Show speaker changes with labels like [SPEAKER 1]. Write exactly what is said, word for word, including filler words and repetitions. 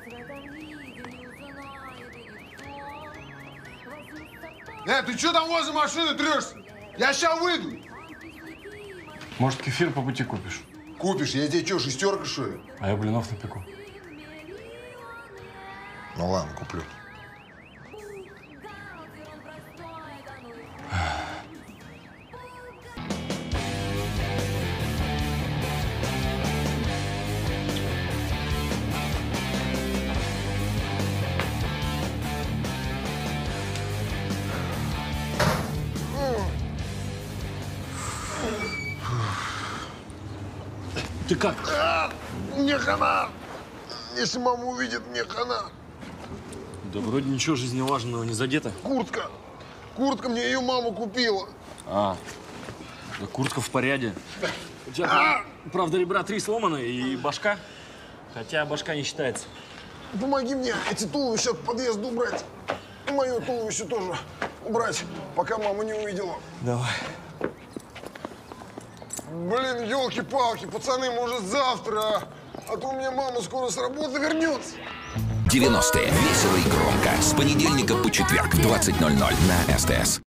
[SPEAKER 1] Э, ты что там возле машины трешься? Я сейчас выйду.
[SPEAKER 2] Может, кефир по пути купишь?
[SPEAKER 1] Купишь? Я тебе что, шестерка, что ли?
[SPEAKER 2] А я блинов напеку.
[SPEAKER 1] Ну ладно, куплю.
[SPEAKER 2] Ты как?
[SPEAKER 1] А, мне хана. Если мама увидит, мне хана.
[SPEAKER 2] Да вроде ничего жизненно важного не задето.
[SPEAKER 1] Куртка. Куртка мне ее мама купила.
[SPEAKER 2] А, да куртка в порядке. У тебя, а! правда, ребра три сломаны и башка. Хотя башка не считается.
[SPEAKER 1] Помоги мне эти туловища к подъезду убрать. И мое туловище тоже убрать, пока мама не увидела.
[SPEAKER 2] Давай.
[SPEAKER 1] Блин, елки-палки, пацаны, может завтра, а? А то у меня мама скоро с работы вернется.
[SPEAKER 3] девяностые. Весело и громко. С понедельника по четверг в двадцать ноль ноль на СТС.